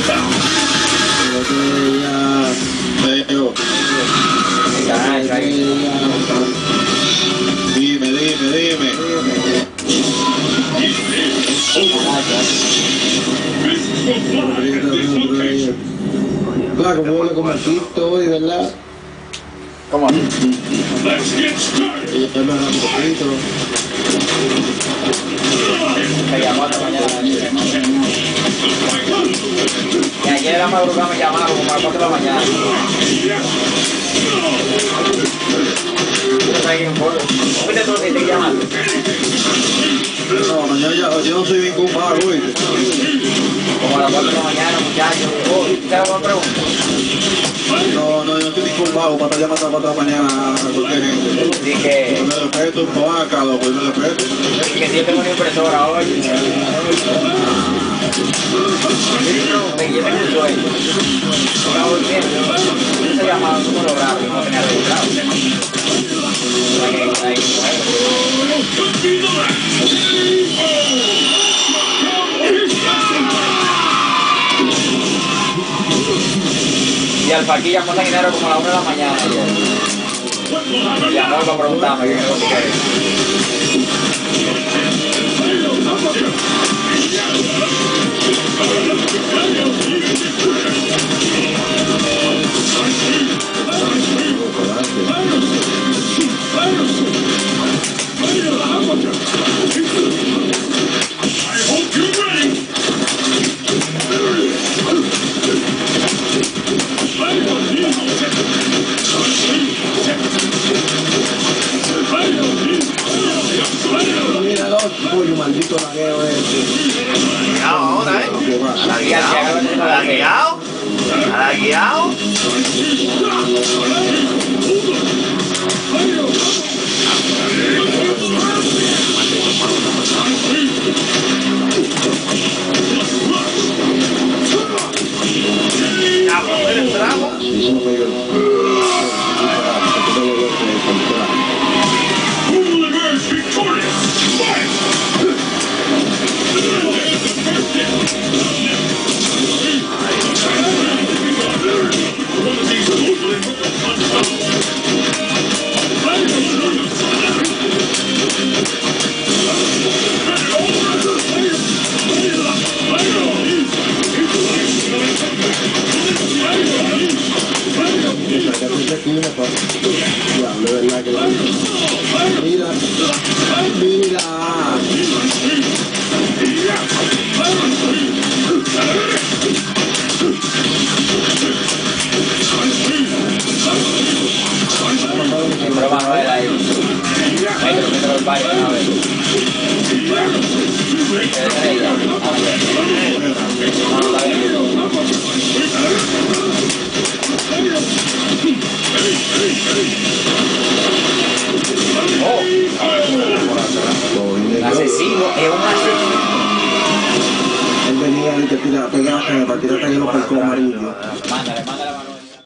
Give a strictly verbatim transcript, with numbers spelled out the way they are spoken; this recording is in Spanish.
Dime, dime, dime. Claro, como le convertiste hoy, ¿verdad? ¿Cómo? Y ya me da un poquito. Me llamó esta mañana. Y ayer a la madrugada me llamaron como a las cuatro de la mañana. ¿Tú sabes quién fue? ¿Fuiste tú que te llamaste? No, mañana ya, yo no soy bien compadre, güey. Como a las cuatro de la mañana, muchachos. Oh, ¿y sabes una pregunta? No, no, yo no estoy ni con vago para estar llamando a las cuatro de la mañana a cualquier gente. Dije que, Yo me respeto un poco, loco, yo me respeto. que si yo tengo una impresora hoy. Me llevé un sueño. Estaba durmiendo. Yo se llamaba un número raro y no tenía registrado. Ahí, ahí, y al Faquí llamó a dinero como a la una de la mañana ayer. Llamó para preguntarme qué es lo que quería. Míralo, pollo maldito lagueo ese. Ahora, ¿eh? ¿La guiado? ¿La guiado? Ya, pues el tramo. Mira, mira. Pero Manuel ahí. Mételo, mételo al baile, a ver. ¿Qué es ella? A ver. No, está bien. Oh. Un asesino, es un asesino. Él venía y te tira, pegaste para tirarte ahí los palcos amarillos. Manda,